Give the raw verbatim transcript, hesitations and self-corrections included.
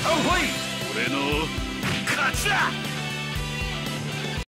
ンファイト。俺の勝ちだ。